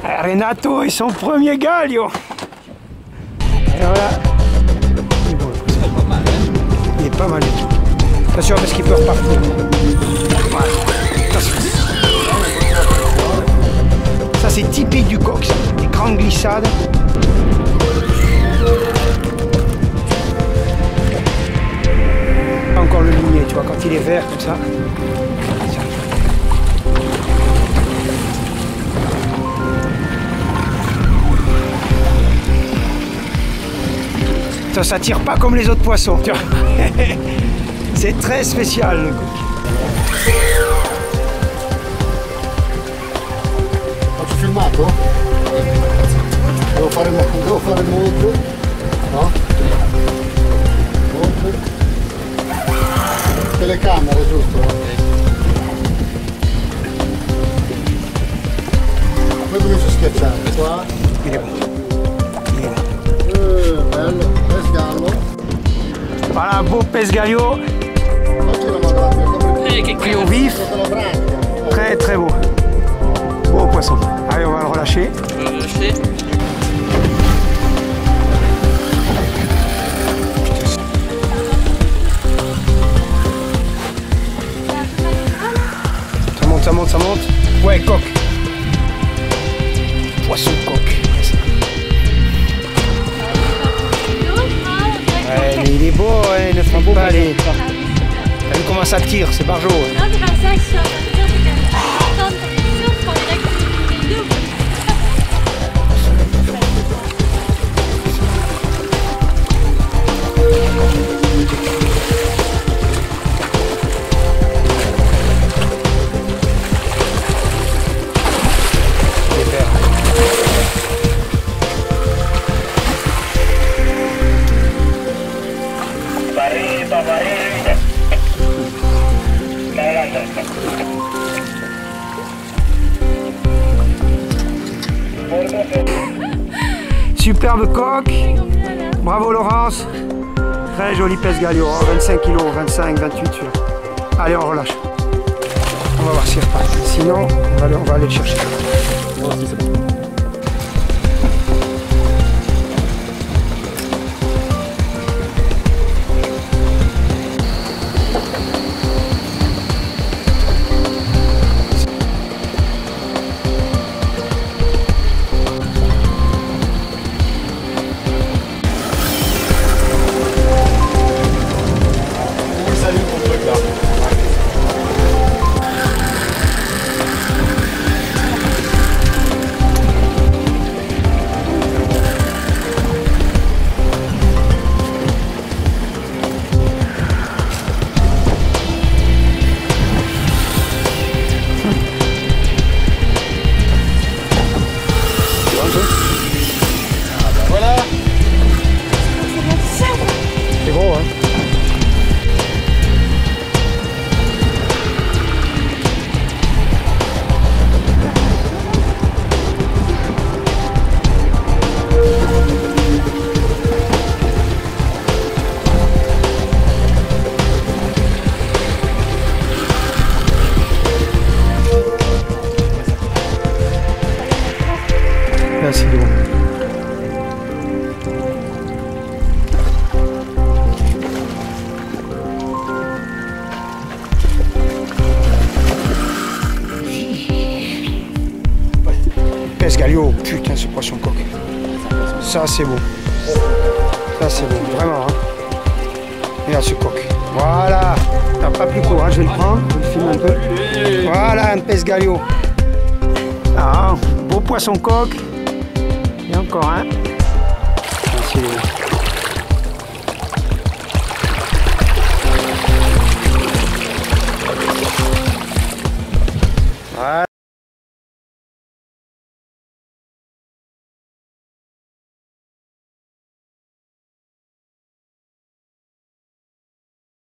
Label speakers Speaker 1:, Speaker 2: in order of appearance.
Speaker 1: Renato et son premier galio. Et voilà. Il est bon, le poisson. Il est pas mal du tout. Attention parce qu'il peut repartir. Voilà. Ça c'est typique du coq, ça. Des grandes glissades. Encore le ligné, tu vois, quand il est vert comme ça. Ça tire pas comme les autres poissons, tu vois. C'est très spécial le coq.
Speaker 2: Faccio filmato? Devo fare molto? No? Molto? Telecamera, giusto? Poi comincio a schiacciare qua.
Speaker 1: Il est bon.
Speaker 2: Bello, pesgallo.
Speaker 1: Voilà, beau pesgalio. Pris au vif. Très très beau. Beau poisson. Allez, on va le relâcher. Ça monte, ça monte, ça monte. Ouais, coq. Poisson coq. Ouais, mais il est beau, ouais, ne prends pas les... T'as vu comment ça tire, c'est barjot. Ouais.
Speaker 3: Non, c'est pas ça que je suis en train de dire, c'est qu'à attendre ta question, je prends direct le double.
Speaker 1: Superbe coq. Bravo Laurence. Très joli pesgalio. 25 kg, 25, 28 celui-là. Allez, on relâche. On va voir s'il repart. Sinon, on va aller le chercher.
Speaker 2: Non, si, c'est bon.
Speaker 1: Voilà. C'est gros, hein. Là, c'est gros. Pesgalio, putain ce poisson coq. Ça c'est beau. Ça c'est beau, vraiment. Hein. Regarde ce coq. Voilà. T'as pas plus court, hein. Je vais le prendre, je vais le filmer un peu. Voilà un pesgalio. Ah, beau poisson coq. Et encore un. Hein.